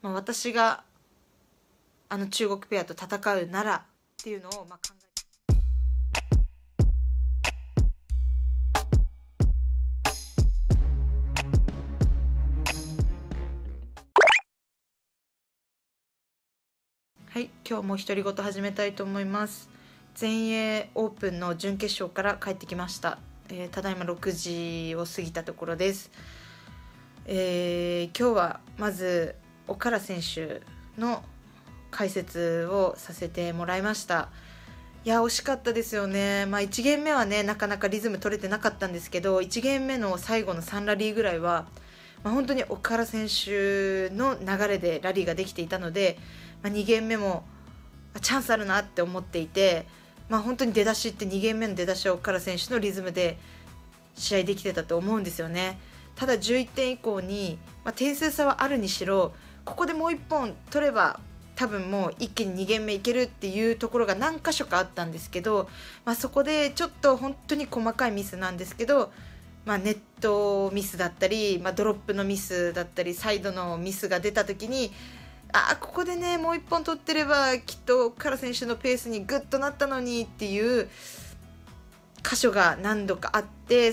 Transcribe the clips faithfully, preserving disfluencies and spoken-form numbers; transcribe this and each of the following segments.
まあ、私があの中国ペアと戦うならっていうのをまあ考えて。はい、今日も独り言始めたいと思います。全英オープンの準決勝から帰ってきました。えー、ただいまろくじを過ぎたところです。えー、今日はまず奥原選手の解説をさせてもらいました。いや惜しかったですよね。まあ、いちゲーム目はねなかなかリズム取れてなかったんですけど、いちゲーム目の最後のさんラリーぐらいは、まあ、本当に奥原選手の流れでラリーができていたので、まあ、にゲーム目もチャンスあるなって思っていて、まあ、本当に出だしってにゲーム目の出だしは奥原選手のリズムで試合できてたと思うんですよね。ただじゅういってん以降に、まあ、点数差はあるにしろここでもういっぽん取れば多分もう一気ににゲーム目いけるっていうところが何箇所かあったんですけど、まあ、そこでちょっと本当に細かいミスなんですけど、まあ、ネットミスだったり、まあ、ドロップのミスだったりサイドのミスが出た時に、あここでねもういっぽん取ってればきっと奥原選手のペースにグッとなったのにっていう箇所が何度かあって、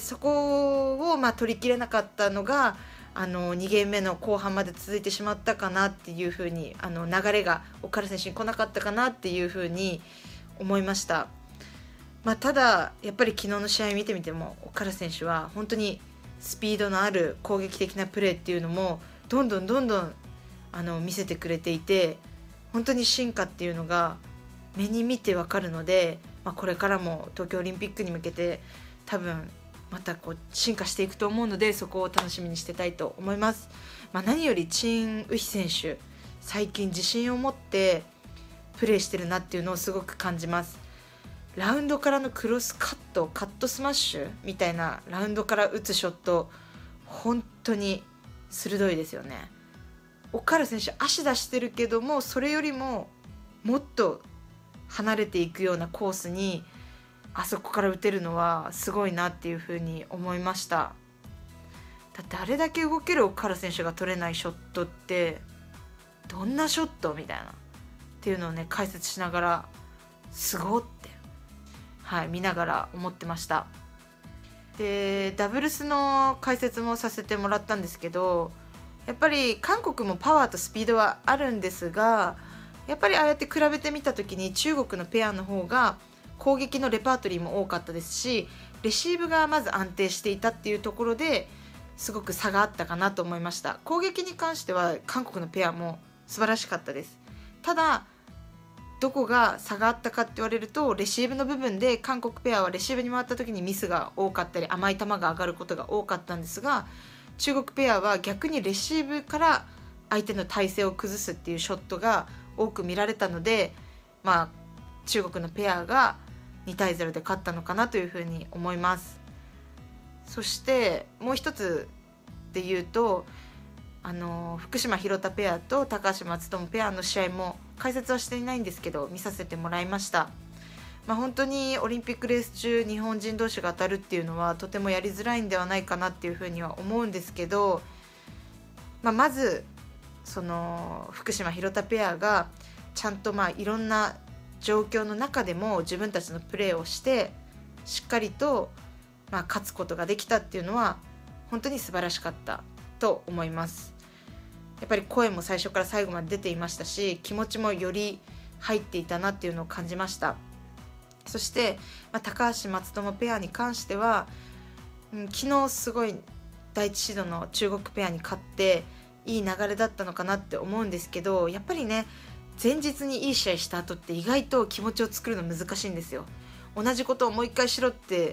そこをまあ取りきれなかったのがあのにゲーム目の後半まで続いてしまったかなっていう風に、あの流れが奥原選手に来なかったかなっていう風に思いました。まあ、ただやっぱり昨日の試合見てみても奥原選手は本当にスピードのある攻撃的なプレーっていうのもどんどんどんどんあの見せてくれていて、本当に進化っていうのが目に見てわかるので、まあ、これからも東京オリンピックに向けて多分またこう進化していくと思うので、そこを楽しみにしてたいと思います。まあ、何よりチン・ウヒ選手最近自信を持ってプレーしてるなっていうのをすごく感じます。ラウンドからのクロスカットカットスマッシュみたいなラウンドから打つショット本当に鋭いですよね。奥原選手足出してるけどもそれよりももっと離れていくようなコースにあそこから打てるのはすごいなっていうふうに思いました。だってあれだけ動ける奥原選手が取れないショットってどんなショットみたいなっていうのをね解説しながらすごって、はい、見ながら思ってました。でダブルスの解説もさせてもらったんですけど、やっぱり韓国もパワーとスピードはあるんですが、やっぱりああやって比べてみた時に中国のペアの方が攻撃のレパートリーも多かったですし、レシーブがまず安定していたっていうところですごく差があったかなと思いました。攻撃に関しては韓国のペアも素晴らしかったです。ただどこが差があったかって言われると、レシーブの部分で韓国ペアはレシーブに回った時にミスが多かったり甘い球が上がることが多かったんですが、中国ペアは逆にレシーブから相手の体勢を崩すっていうショットが多く見られたので、まあ、中国のペアがにたいゼロで勝ったのかなというふうに思います。そしてもう一つで言うと、あの福島廣田ペアと高橋松友ペアの試合も解説はしていないんですけど見させてもらいました。まあ、本当にオリンピックレース中日本人同士が当たるっていうのはとてもやりづらいんではないかなっていうふうには思うんですけど、まあ、まずその福島廣田ペアがちゃんとまあいろんな状況の中でも自分たちのプレーをしてしっかりとまあ勝つことができたっていうのは本当に素晴らしかったと思います。やっぱり声も最初から最後まで出ていましたし、気持ちもより入っていたなっていうのを感じました。そして、まあ、高橋松友ペアに関しては、うん、昨日すごいだいいちシードの中国ペアに勝っていい流れだったのかなって思うんですけど、やっぱりね前日にいい試合した後って意外と気持ちを作るの難しいんですよ。同じことをもう一回しろって、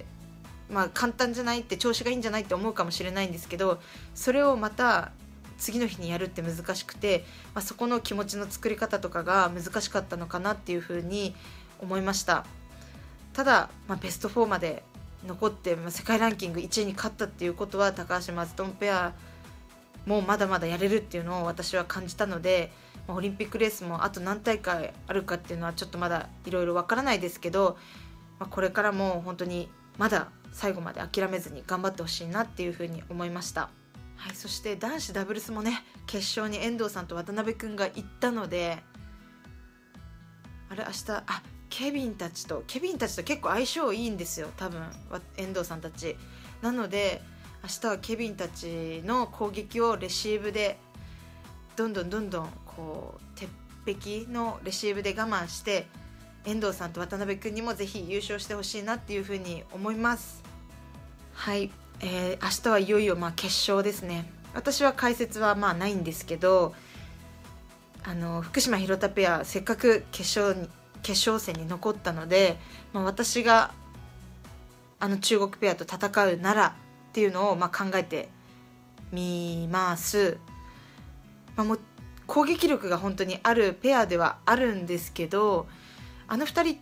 まあ、簡単じゃないって調子がいいんじゃないって思うかもしれないんですけど、それをまた次の日にやるって難しくて、まあ、そこの気持ちの作り方とかが難しかったのかなっていうふうに思いました。ただ、まあ、ベストフォーまで残って、まあ、世界ランキングいちいに勝ったっていうことは高橋松友ペアもうまだまだやれるっていうのを私は感じたので、まあ、オリンピックレースもあと何大会あるかっていうのはちょっとまだいろいろわからないですけど、まあ、これからも本当にまだ最後まで諦めずに頑張ってほしいなっていうふうに思いました。 はい、そして男子ダブルスもね、決勝に遠藤さんと渡辺くんが行ったので、あれ明日、あケビンたちとケビンたちと結構相性いいんですよ、多分遠藤さんたち。なので明日はケビンたちの攻撃をレシーブでどんどんどんどんこう鉄壁のレシーブで我慢して、遠藤さんと渡辺くんにもぜひ優勝してほしいなっていうふうに思います。はい、えー、明日はいよいよまあ決勝ですね。私は解説はまあないんですけど、あの福島廣田ペアせっかく決勝に決勝戦に残ったので、まあ、私があの中国ペアと戦うならっていうのをまあ考えてみます。まあ、もう攻撃力が本当にあるペアではあるんですけど、あのふたりって、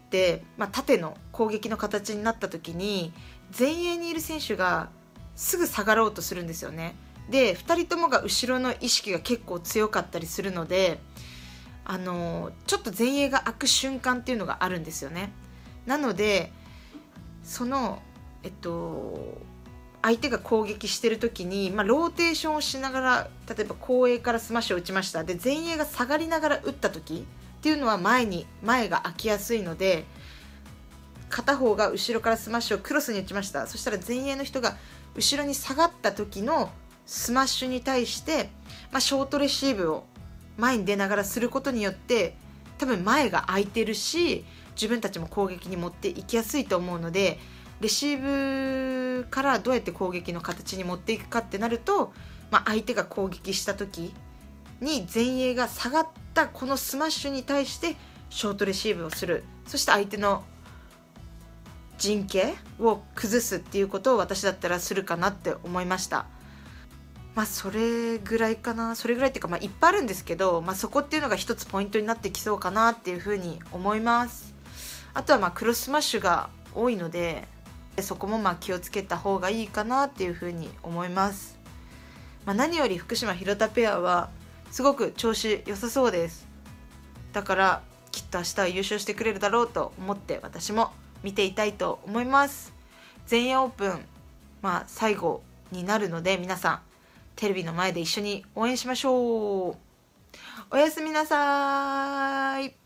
まあ、縦の攻撃の形になった時に前衛にいる選手がすぐ下がろうとするんですよね。でふたりともが後ろの意識が結構強かったりするので、あのちょっと前衛が開く瞬間っていうのがあるんですよね。なのでそのえっと相手が攻撃してる時に、まあ、ローテーションをしながら、例えば後衛からスマッシュを打ちました。で前衛が下がりながら打った時っていうのは前に前が空きやすいので、片方が後ろからスマッシュをクロスに打ちました。そしたら前衛の人が後ろに下がった時のスマッシュに対して、まあ、ショートレシーブを前に出ながらすることによって、多分前が空いてるし自分たちも攻撃に持っていきやすいと思うので、レシーブからどうやって攻撃の形に持っていくかってなると、まあ、相手が攻撃した時に前衛が下がったこのスマッシュに対してショートレシーブをする、そして相手の陣形を崩すっていうことを私だったらするかなって思いました。まあそれぐらいかな。それぐらいっていうか、まあいっぱいあるんですけど、まあ、そこっていうのが一つポイントになってきそうかなっていうふうに思います。あとはまあクロススマッシュが多いので、そこもまあ気をつけた方がいいかなっていうふうに思います。まあ、何より福島廣田ペアはすごく調子良さそうです。だからきっと明日は優勝してくれるだろうと思って私も見ていたいと思います。全英オープン、まあ、最後になるので、皆さんテレビの前で一緒に応援しましょう。おやすみなさい。